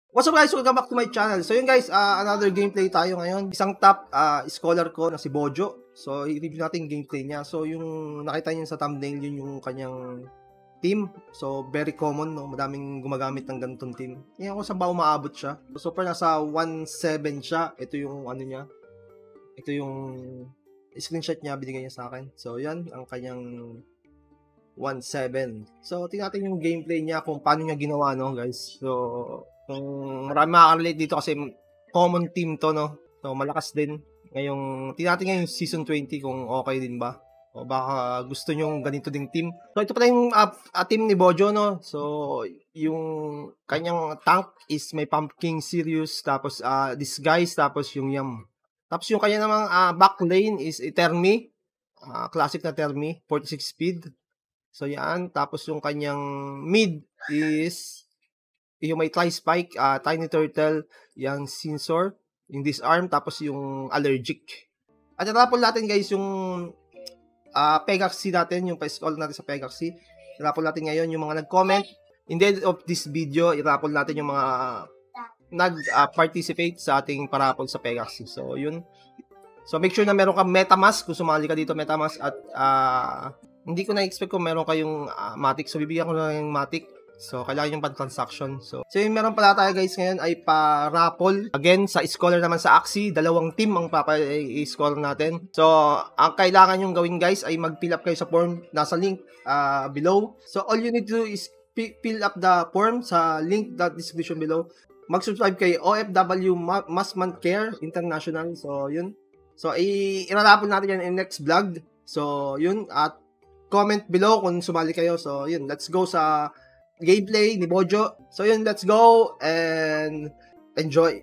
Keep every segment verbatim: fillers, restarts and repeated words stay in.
What's up guys? Welcome back to my channel. So yun guys, uh, another gameplay tayo ngayon. Isang top uh, scholar ko na si Bojo. So i-review natin yung gameplay niya. So yung nakita niyo sa thumbnail, yun yung kanyang team. So very common, no? Madaming gumagamit ng ganitong team. Yan kung saan ba umaabot siya. So per nasa one seven siya. Ito yung ano niya. Ito yung screenshot niya, binigay niya sa akin. So yan, ang kanyang one seven. So tingnan natin yung gameplay niya kung paano niya ginawa, no guys. So kung marami makaka-relate dito kasi common team to, no? So, malakas din. Ngayong, tingnan natin ngayon season twenty kung okay din ba. O baka gusto nyo ganito ding team. So, ito pala yung uh, uh, team ni Bojo, no? So, yung kanyang tank is may Pumpkin Sirius, tapos uh, Disguise, tapos yung Yam. Tapos yung kanya namang uh, back lane is Etermi. Uh, classic na Termi, forty-six speed. So, yan. Tapos yung kanyang mid is yung may Tri-Spike, uh, Tiny Turtle, yung Sensor, yung Disarm, tapos yung Allergic. At natapon natin guys yung uh, Pegaxi natin, yung pa-scroll natin sa Pegaxi. Natapon natin ngayon yung mga nag-comment. In the end of this video, itapon natin yung mga uh, nag-participate uh, sa ating parapol sa Pegaxi. So, yun. So, make sure na meron ka MetaMask, kung sumali ka dito MetaMask, at uh, hindi ko na-expect kung meron kayong uh, Matic. So, bibigyan ko na yung Matic. So, kailangan yung pan-transaction. So, so yung meron pala tayo guys ngayon ay pa-raffle. Again, sa scholar naman sa Axie, dalawang team ang papa-score natin. So, ang kailangan yung gawin guys ay mag-fill up kayo sa form. Nasa link uh, below. So, all you need to do is fill up the form sa link that description below. Mag-subscribe kay O F W Masman Care International. So, yun. So, i-raffle natin yan in next vlog. So, yun. At comment below kung sumali kayo. So, yun. Let's go sa gameplay ni Bojo. So yun, let's go and enjoy.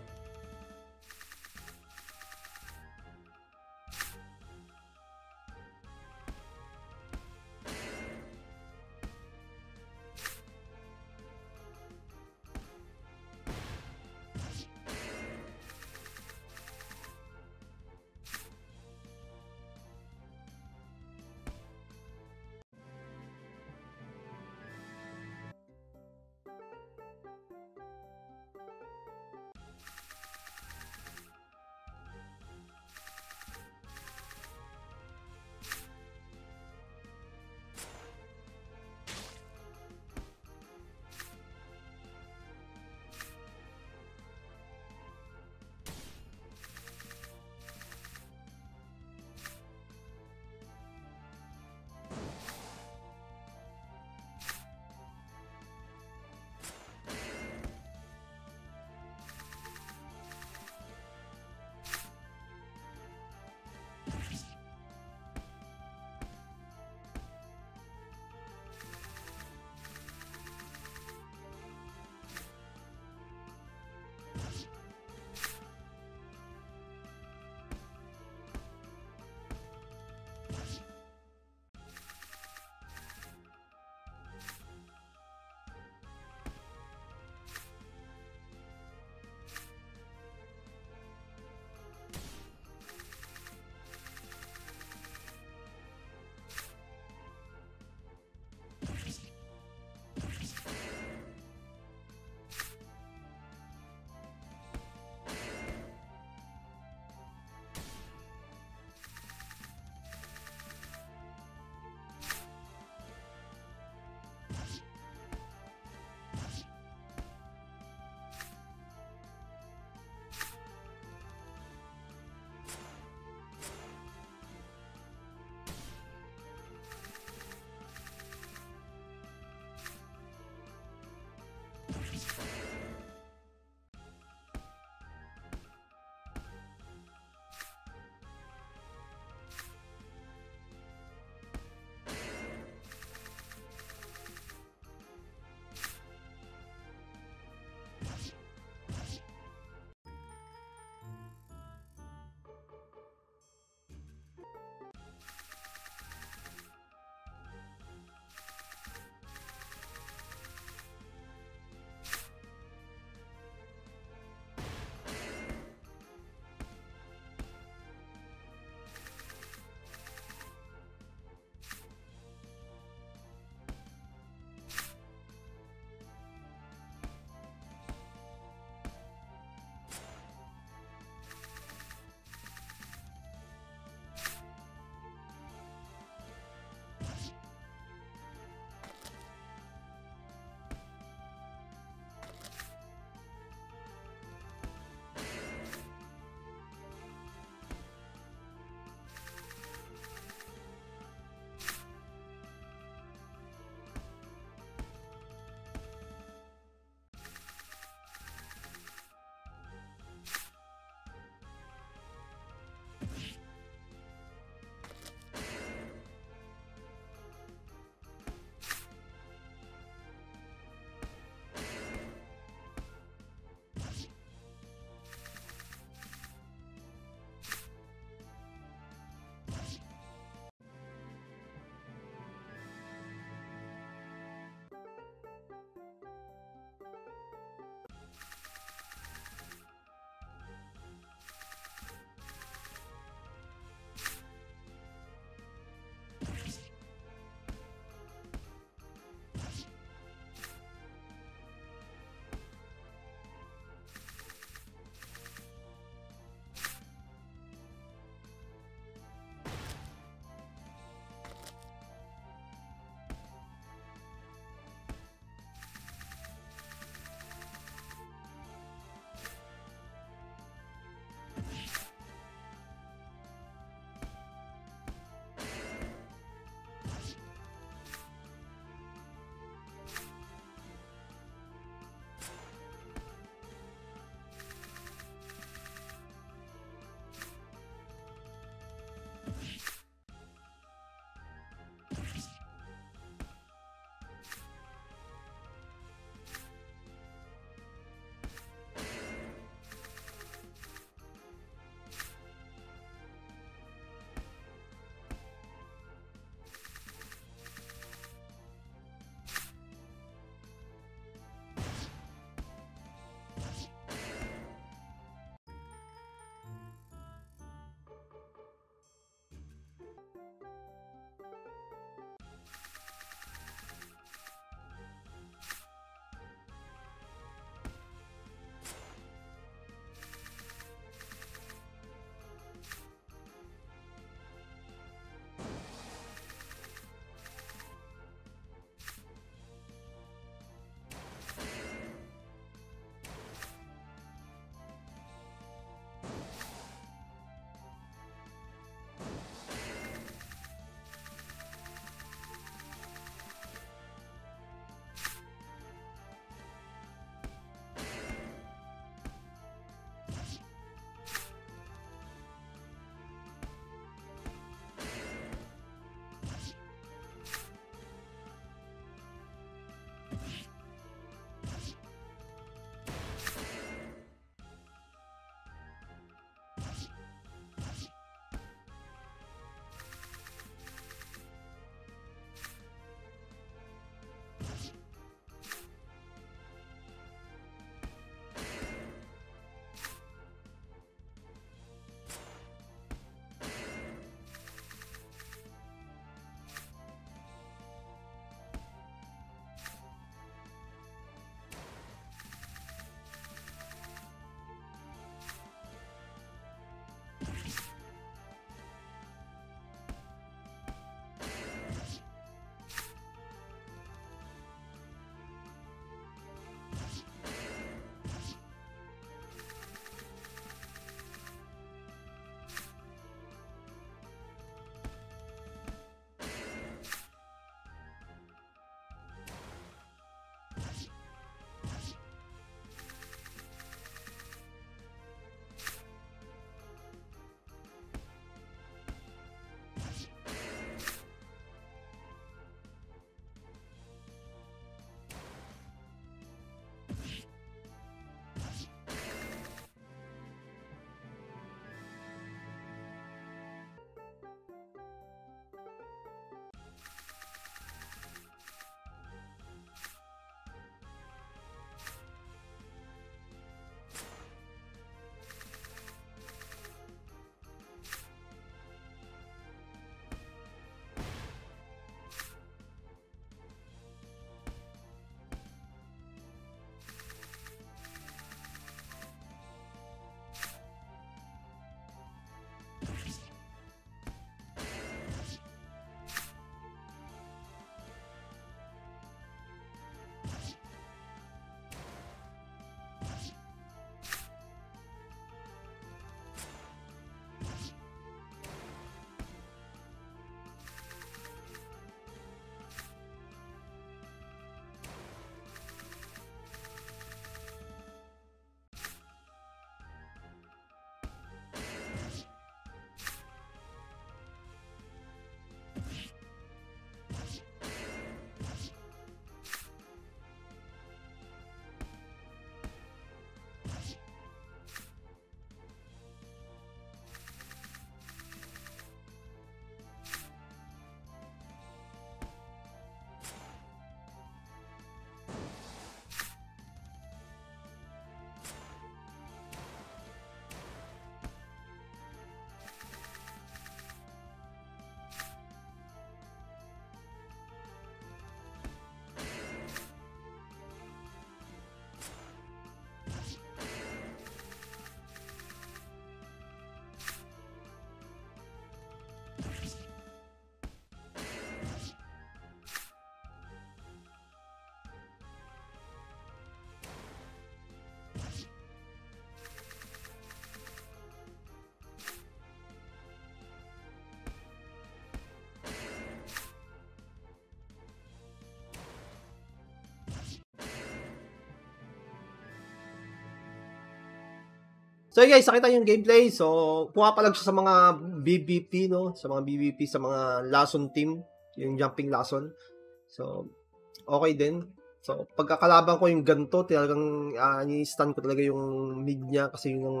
So guys, nakita yung gameplay. So, pumapalag siya sa mga B B P, no? Sa mga B B P, sa mga Lason team. Yung jumping Lason. So, okay din. So, pagkakalaban ko yung ganito, talagang uh, ni-stun ko talaga yung mid niya kasi yung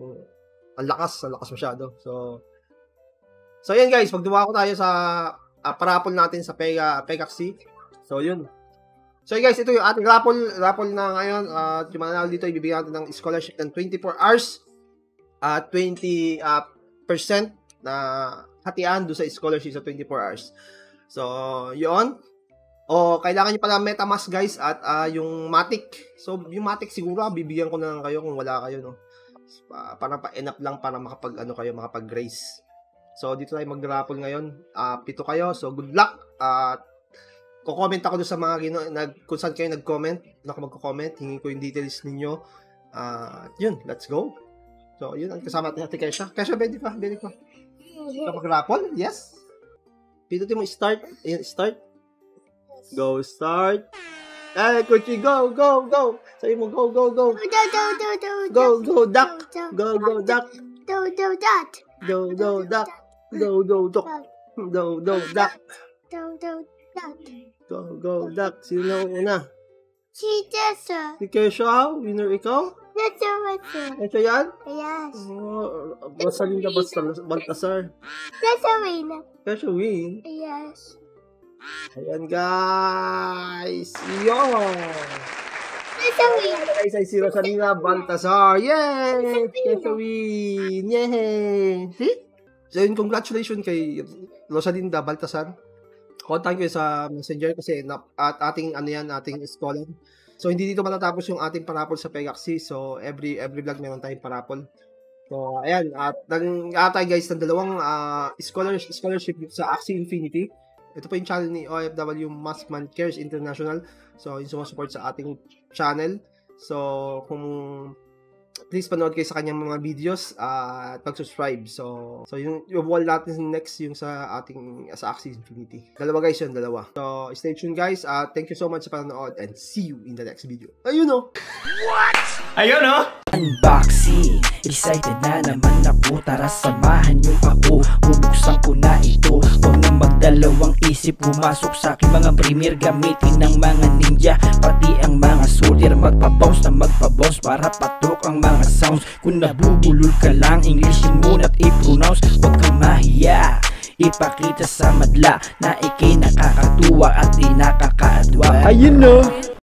ang lakas, ang lakas masyado. So, so yan guys, magduwa ko tayo sa uh, parapol natin sa Pega, Pegaxi. So, yun. So guys, ito yung ating raffle, raffle na ngayon. At uh, yung mga dito, ibibigyan natin ng scholarship ng twenty-four hours at uh, twenty percent uh, na hatian doon sa scholarship sa twenty-four hours. So, yun. O, kailangan nyo pala MetaMask guys at uh, yung Matic. So, yung Matic siguro, bibigyan ko na lang kayo kung wala kayo, no? Uh, para pa-end-up lang para makapag, ano kayo, makapag-grace. So, dito tayo mag-raffle ngayon. Uh, pito kayo. So, good luck. At uh, ko-comment ako doon sa mga gino, nag, kung saan kayo nag-comment. Ako magko-comment. Hingin ko yung details ninyo. Uh, yun, let's go. So, yun, ang kasama natin natin Kesha. Kesha, ready pa, ready pa. So, mag-raffle? Yes. Pindutin mo start. Ayan, start. Go, start. Eh, Kuchi, go, go, go. Sabi mo, go, go, go. Go, go, duck. Go, go, duck. Do, do, dot. Go, go, duck. Go, go, duck. Go, go, duck. Do, do, dot. Go, go, duck. Sino una? Si Jessa. Si Kesha, winner ikaw? Jessa, Jessa. Kesha yan? Yes. Oh, Rosalinda Baltasar. Jessa win. Kesha win. Yes. Ayan guys. Yon. Jessa win. Guys, ay si Rosalinda Baltasar. Yay! Kesha win. Yay! See? So yun, congratulations kay Rosalinda Baltasar. Contact ko sa messenger kasi na, at ating ano yan, ating scholar. So hindi dito matatapos yung ating parapol sa Pegaxi. So every every vlog meron tayong parapol. So ayan, at nang atay guys ng dalawang uh, scholarship scholarship sa Axie Infinity. Ito po yung channel ni O F W Maskman Cares International. So yung sumusupport sa ating channel. So kung please panood kayo sa kanyang mga videos uh, at mag-subscribe. So, so yung, yung wall natin next yung sa ating sa Axie Infinity. Dalawa guys yun, dalawa. So, stay tuned guys. Uh, thank you so much sa panonood and see you in the next video. Ayun o! What? Ayun o! Unboxing, excited na naman ako. Tara samahan niyo ako, bubuksan ko na ito. Huwag na magdalawang isip, pumasok sa aking mga premier. Gamitin ng mga ninja, pati ang mga soldier. Magpa-bounce na magpa-bounce para patok ang mga sounds. Kung nabubulol ka lang, English muna at i-pronounce. Huwag kang mahiya, ipakita sa madla na ikay nakakatuwa at di nakakaadwa. Ayun no!